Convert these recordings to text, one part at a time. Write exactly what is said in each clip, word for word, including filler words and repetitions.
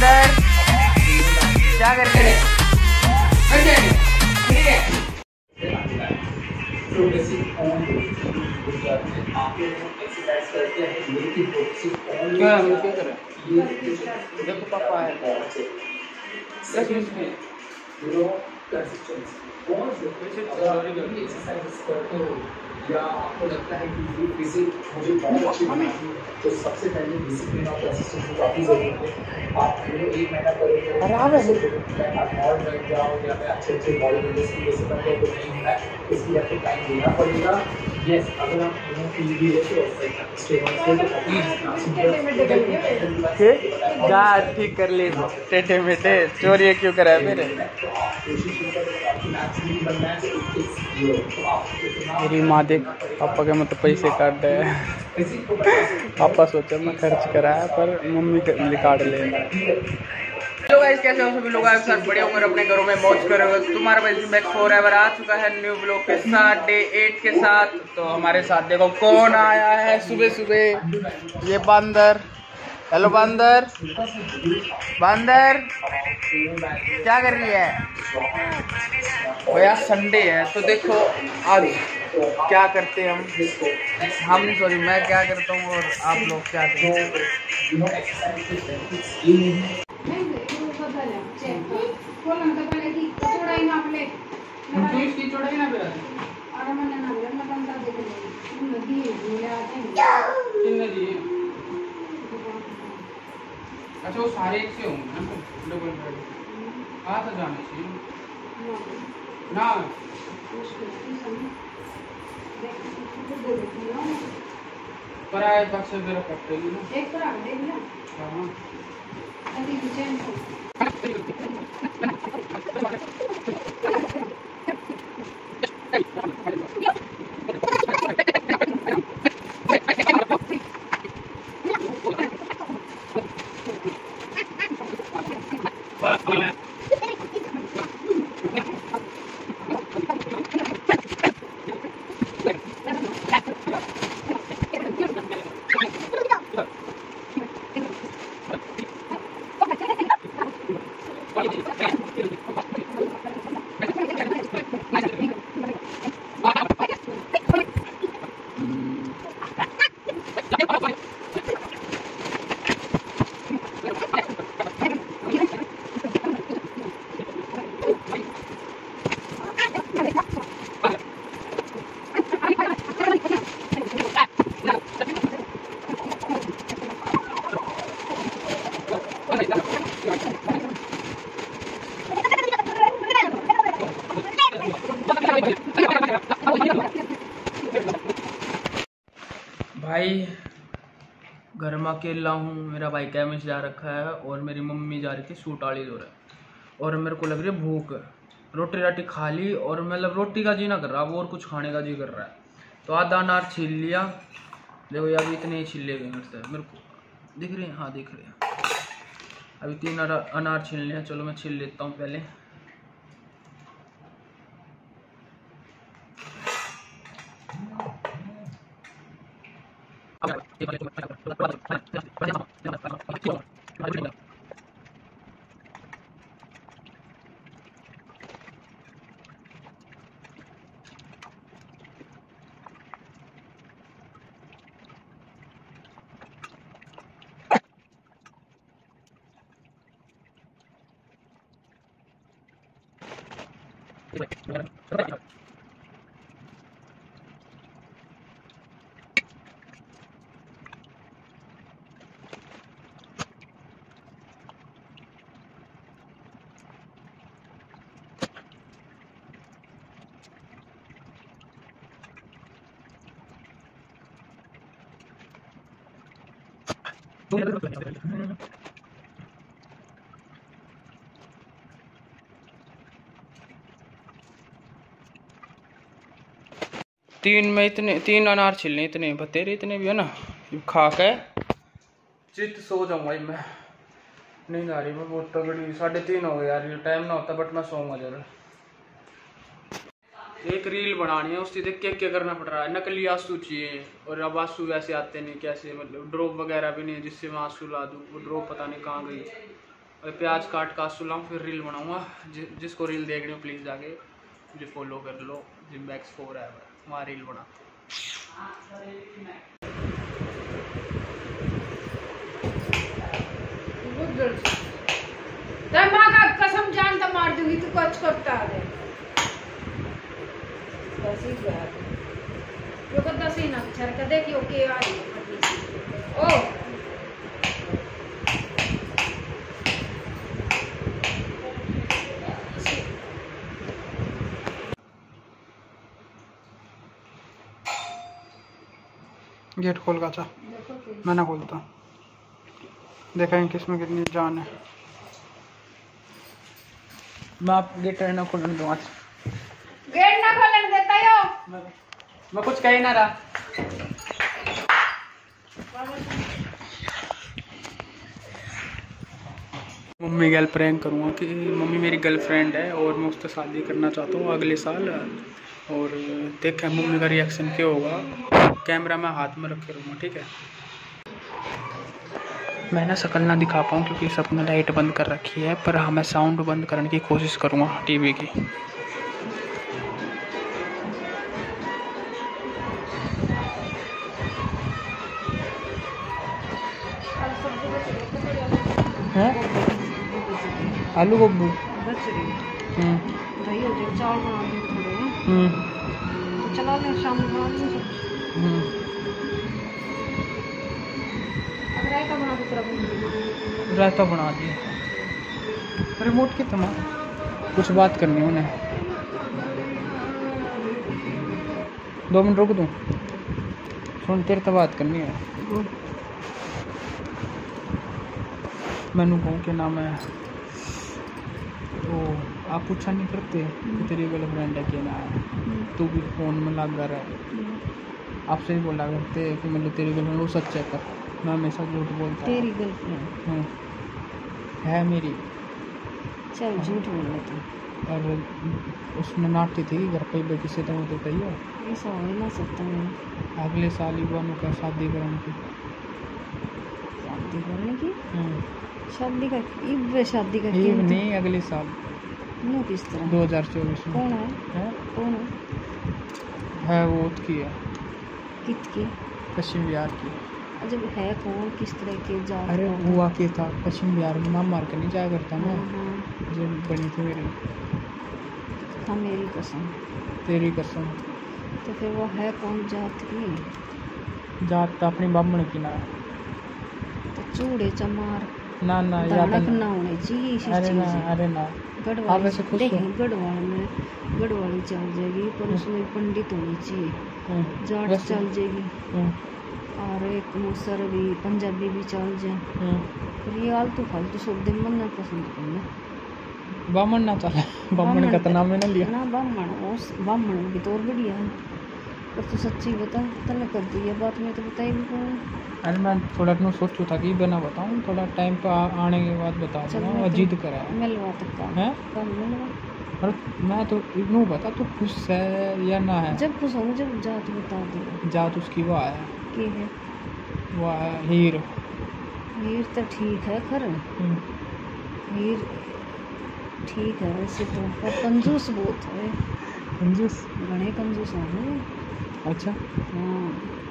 बंदर क्या कर रहे हैं? क्या हम क्या कर रहे हैं? देखो पापा है या आपको लगता है कि बेसिक मुझे बहुत अच्छी बनानी है तो सबसे पहले डिसिप्लिन और कंसिस्टेंसी काफ़ी ज़रूरी है। आप एक महीना करोगे और बन जाओ या मैं अच्छे अच्छे बॉडी बिल्डर्स की जैसे बनते तो नहीं होना है, इसलिए आपको टाइम देना पड़ेगा। यस, अगर आप दोनों की भी गार्ड ठीक कर ले टेढ़े मेढ़े चोरी क्यों करा है मेरे? मेरी माँ देख पापा के मतलब पैसे काट रहे हैं। पापा सोचा मैं खर्च कराया पर मम्मी काट ले। हेलो गाइस, कैसे हो सभी लोग? आप सर बड़े होकर अपने घरों में मौज कर रहे हो। तुम्हारा भाई बैक फॉरएवर आ चुका है न्यू ब्लॉग के साथ, डे एट के साथ। तो हमारे साथ देखो कौन आया है सुबह सुबह, ये बंदर। हेलो बंदर, बंदर क्या कर रही है? वो यार संडे है तो देखो आज क्या करते हैं हम हम सॉरी मैं क्या करता हूँ और आप लोग क्या करते हैं। अच्छा वो सारे एक से होंगे ना, डबल बेड आ तो जाने चाहिए ना। पर आए बक्से वगैरह कटते ही ना एक पर आ देख ना। हां अभी किचन भाई घर में अकेला हूँ। मेरा भाई केमिस्ट जा रखा है और मेरी मम्मी जा रही थी सूटाली दो रहा और मेरे को लग रही है भूख। रोटी राटी खा ली और मतलब रोटी का जी ना कर रहा, वो और कुछ खाने का जी कर रहा है। तो आधा अनार छील लिया। देखो यार इतने ही छिले गए मेरे से, मेरे को दिख रहे हैं। हाँ दिख रहे हैं। अभी तीन अनार छील लिया। चलो मैं छील लेता हूँ पहले। तीन में इतने तीन अनार छिलने इतने बतेरे इतने भी है ना, खा के चित सो जाऊंगा मैं। नहीं आ रही मैं बहुत तगड़ी। साढ़े तीन हो गए यार, ये टाइम ना होता बट मैं सोऊंगा जरूर। एक रील बनानी है, उससे देख के क्या करना पड़ रहा है। नकली आंसू चाहिए और अब आंसू वैसे आते नहीं, कैसे मतलब ड्रॉप वगैरह भी नहीं जिससे मैं आंसू ला दूँ। वो ड्रॉप पता नहीं कहाँ गई। और प्याज काट काट सुलाऊँ फिर रील बनाऊँगा। जि, जिसको रील देख रही हो प्लीज़ जाके मुझे फॉलो कर लो, जिम बैक्स फोर है वहाँ रील बना। माँ का कसम जान तो मार दूंगी तू कुछ करता है बस ही बात यो कदा से ना छर कदे कि ओके आ रही है ओ गेट खोल का था मैं ना खोलता, देखेंगे किसमें कितनी जान है। मैं आप गेट ना खोलने दूँगा, गेट ना खोलने देता यो मैं, मैं कुछ कह ही ना रहा। मम्मी गर्ल प्रैंक करूँगा कि मम्मी मेरी गर्लफ्रेंड है और मैं उससे शादी करना चाहता हूँ अगले साल, और देखें मम्मी का रिएक्शन क्या होगा। कैमरा मैं हाथ में रखे रहूँगा, ठीक है। मैं ना शक्ल ना दिखा पाऊँ क्योंकि सबने लाइट बंद कर रखी है, पर हाँ मैं साउंड बंद करने की कोशिश करूँगा टीवी की। हैं आलू गोभी हम्म दही हो जाए चावल बना दूँ थोड़े हम्म चला ले शाम को बना दूँ हम्म अब रायता बना दूँ तेरा रायता बना दिए। रिमोट की तमाम कुछ बात करनी है उन्हें, दो मिनट रुक दूँ। सुन तेरे तो बात करनी है, मैनू कहूँ क्या नाम है तो आप पूछा नहीं करते कि तेरी गर्लफ्रेंड है क्या ना है, तू भी फ़ोन में लगा रहा है। आपसे ही बोला करते कि मतलब तेरी गर्लफ्रेंड वो सच है, पर मैं हमेशा झूठ बोलता तेरी गर्लफ्रेंड है मेरी। चल झूठ बोल रहे तू, और उसने नाटी थी घर पे बेटी से तो तो कही ऐसा हो ही ना सकता है। अगले साल ही बनो का शादी करने की शादी करने की हम्म। शादी का इब शादी का ये नहीं अगले साल नो किस तरह दो हज़ार चौबीस में। कौन है है कौन है है वो की है कित की पश्चिम बिहार की। जब है कौन किस तरह के जा अरे वो आके था पश्चिम बिहार में, नाम मार के नहीं जाया करता ना, हाँ जो बनी थी मेरी। हाँ मेरी कसम तेरी कसम। तो फिर वो है कौन जात की? जात तो अपनी बामण की ना, तो चूड़े चमार ना ना याद दानक ना ना होने चाहिए इसी अरे ना चीज़ अरे ना गढ़वाली आप ऐसे खुश हो? देखें गढ़वाल में गढ़वाली चल जाएगी पर उसमें पंडित होनी चाहिए, हम्म, जाट वैसे- चल जाएगी हम्म, और एक मुसर भी पंजाबी भी चल जाए। हम्म। पर ये आलतू फालतू शब्द मन ना पसंद करना। बामण ना चला, बामण का तो नाम है ना लिया ना बामण उस बामण भी तो और बढ़िया है, पर तू सच्ची बता तने कर दी ये बात में तो बताई भी कौन। अरे मैं थोड़ा अपना सोचू था कि बना बताऊँ, थोड़ा टाइम पे आ- आने के बाद बता चल दूँगा। मैं और तो- जिद करा है मिलवा तक का हैं? कम मिलवा और मैं तो इनू बता तू खुश है या ना है? जब खुश होंगे जब जात बता दे जात उसकी वो है के है वो है हीर। हीर तो ठीक है खर हम्म, हीर ठीक है वैसे तो, पर कंजूस बहुत है, कंजूस। घने कंजूस है। अच्छा हाँ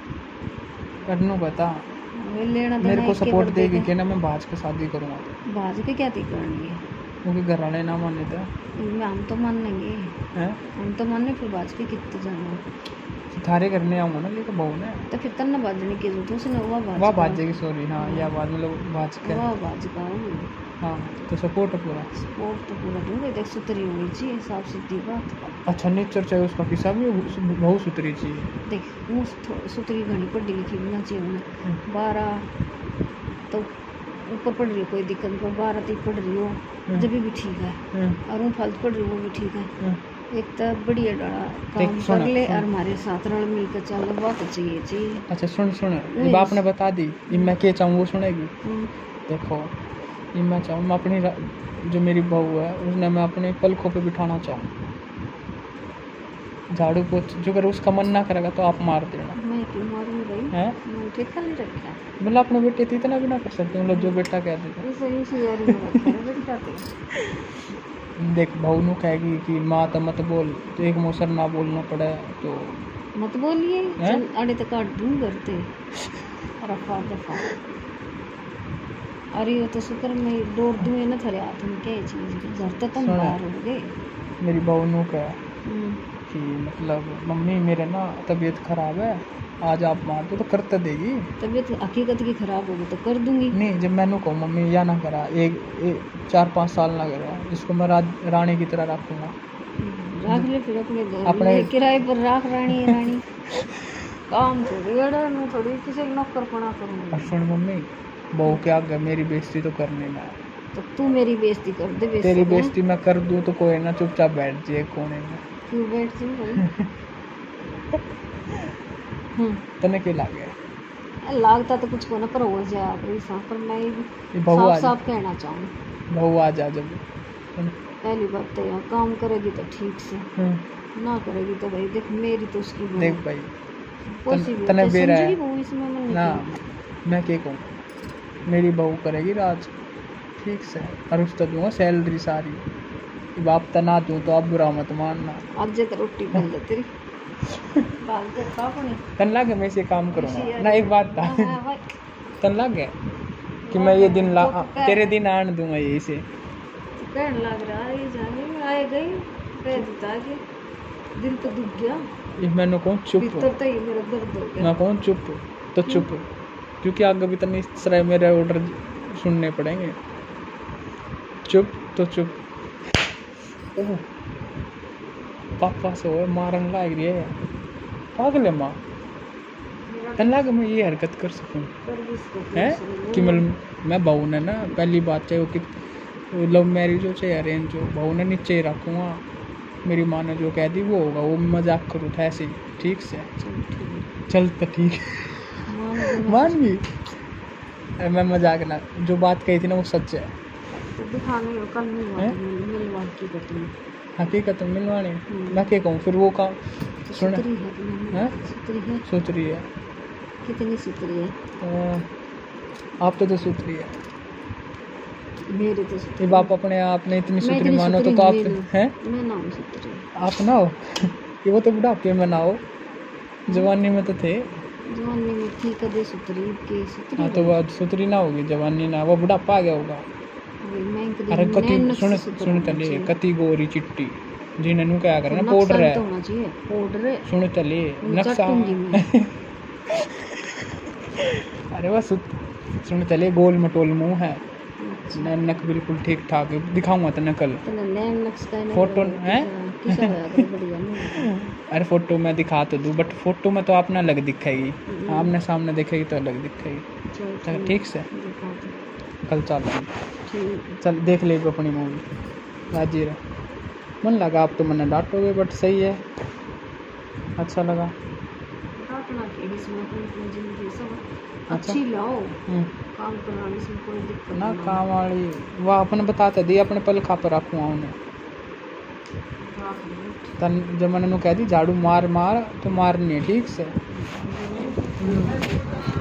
करनू बता वे लेना मेरे देना को एक के सपोर्ट बर्दे देगी का। कि ना मैं बाज के शादी करूँगा, बाज के क्या ती करनी है? क्योंकि घर वाले ना माने थे इनमें हम तो मानेंगे, हैं। हम तो माने फिर बाज के कितने जाना थारे करने आऊँगा ना लेकिन बहू ने तो फिर तन्ना बाजने की जरूरत है, उसने हुआ बाज वाह का- बाजेगी सॉरी हाँ या बाद मतलब बाज के हुआ बाज का हाँ तो सपोर्ट है पूरा। स्पोर्ट तो पूरा दूंगे देख सुतरी होनी चाहिए साफ सीधी बात। अच्छा नेचर चाहिए उसका किसा भी बहुत सुथरी चाहिए। देख मुँह थो- सुतरी घनी पढ़ी लिखी भी ना चाहिए उन्हें, बारह तो ऊपर पढ़ रही हो कोई दिक्कत नहीं, पर बारह तक पढ़ रही हो जब भी ठीक है, हम्म, और वो फालतू पढ़ रही हो वो भी ठीक है। हम्म। एक तो बढ़िया डरा देख, काम सुन, कर ले सुन। और हमारे साथ रल मिल कर चल बात चाहिए चाहिए। अच्छा सुन सुन नहीं। ये बाप ने बता दी ये मैं क्या चाहूँ वो सुनेगी। हम्म, देखो ये मैं चाहूँ मैं अपनी रा- जो मेरी बहू है उसने मैं अपने पलकों पे बिठाना चाहूँ। झाड़ू पोछ जो कर उसका मन ना करेगा तो आप मार देना मैं क्यों मारूंगी भाई, हैं। मैं ठेका नहीं रखा। मतलब अपने बेटे थी इतना भी ना कर सकते मतलब जो बेटा कह देते। इसे इसी यारी में रखा है बेटा तो। देख बहू नू कहेगी कि माँ तो मत बोल तो एक मोसर ना बोलना पड़े तो मत बोलिए, हैं? चल आड़े तक काट दूँ करते रफा दफा। अरे वो तो शुक्र मैं डोर दूँ ना थारे हाथ में क्या चीज़ घर तक तुम सुना। बाहर हो गए। मेरी बहू नू कहा हम्म, कि मतलब मम्मी मेरे ना तबीयत खराब है आज आप मार दो तो कर तो देगी। तबीयत हकीकत की खराब होगी तो कर दूंगी। नहीं जब मैंने कहूँ मम्मी या ना करा एक, एक चार पाँच साल ना करा इसको मैं राज रानी की तरह रखूँगा। राख ले फिर अपने घर अपने- ले, किराए पर राख रानी रानी काम थोड़ी बड़ा मैं थोड़ी किसी को नौकर पना और करूँगी। सुन मम्मी बहू के आगे मेरी बेइज्जती तो करनी ना तो तू मेरी बेइज्जती कर दे बेइज्जती तेरी ना। बेइज्जती मैं कर दूँ तो कोई ना चुपचाप बैठ जाए कोने में। क्यों बैठ जाऊँ भाई। हम्म, तने के लागे लागता तो कुछ को ना पर हो जाए आप ऐसा, पर मैं ये बहू आ साफ साफ कहना चाहूँ। बहू आ जा जब सुन। पहली बात तो यार काम करेगी तो ठीक से, हम्म, ना करेगी तो भाई देख मेरी तो उसकी बहू देख भाई possible तने है, बेरा है। समझी बहू इसमें मन ना नहीं। मैं क्या कहूँ मेरी बहू करेगी राज ठीक से और उसको दूंगा सैलरी सारी। बाप तो ना दूँ तो आप बुरा मत मानना। आज जे तो रोटी बन दे तेरी बाल के खा पड़ी। तन लगे मैं इसे काम करूँगा खुशी ना। एक बात था हाँ, हाँ, भाई। तन लग गया कि मैं ये दिन ला तेरे दिन आन दूंगा ये इसे। कहने लग रहा है ये जाने आए गई कह देता कि दिल तो दुख गया, ये मैंने कहूँ चुप भीतर तो ही मेरा दर्द हो गया। मैं कहूँ चुप तो चुप क्योंकि आगे भी तो नहीं इस तरह मेरे ऑर्डर सुनने पड़ेंगे। चुप तो चुप। ओह पापा से हो मारन लाग रही है पागल है माँ। तन लगा मैं ये हरकत कर सकूँ पर भी इसको है कुछ कि मतलब मैं बहू ने ना पहली बात चाहे वो कि लव मैरिज हो चाहे अरेंज हो बहू ने नीचे ही रखूँगा। मेरी माँ ने जो कह दी वो होगा वो मजाक करूँ था ऐसे ही ठीक से चल ठीक चल तो ठीक है। मान देना। मान भी अरे मैं मजाक ना जो बात कही थी ना वो सच है। तो दिखाने को कल नहीं हुआ हैं? तो मिलवा की कटनी हकीकत में मिलवानी हम्म। मैं क्या कहूँ फिर वो काम सुन सुतरी है तुम्हारी, हैं? सुतरी है सोच रही है कितनी सुतरी है तो आप तो, तो सुथरी है। मेरी तो ये सुतरी बाप अपने आप ने इतनी मैं सुथरी इतनी मानो तो, सुतरी तो आप नहीं हूँ। हैं मैं ना हूँ सुतरी, आप ना हो ये वो तो बुढ़ापे में ना हो जवानी में तो थे। जवानी में थी कदे सुतरी के सुतरी हाँ तो वो सुथरी ना होगी जवानी ना वो बुढ़ापा आ गया होगा। भाई, मैं कदे अरे नैन कति नक्श सुन सुतरी सुन होना तले चाहिए। कति गोरी चिट्टी जिन्हें नु क्या करना नक्शा पाउडर भी है तो होना चाहिए पाउडर है सुन तले वो नक्शा चटूंगी मैं। अरे वह सुत सुन तले गोल मटोल मुंह है नक बिल्कुल ठीक ठाक है दिखाऊंगा तो नकल तो नैन नक्श का नहीं फोटो लगा, हैं? किसा किसा लगा बढ़िया नहीं। अरे फोटो मैं दिखा तो दूँ बट फोटो में तो आपने अलग दिखेगी आमने सामने देखेगी तो अलग दिखेगी। चल चल ठीक से दिखा दो। कल चल ठीक चल देख ले अपनी मूवी राजी रह मन लगा आप तो मैंने डांटोगे बट सही है अच्छा लगा। डांटना के इसमें अपनी अपनी जिंदगी सब अच्छा। अच्छी लाओ हम्म, काम कराने से कोई दिक्कत ना नहीं। काम वाली वह अपने बताते दी अपने पल खा पर रखूँ उन्हें राख लो। तन जब मैंने कह दी झाड़ू मार मार तो मारनी है ठीक से। हम्म।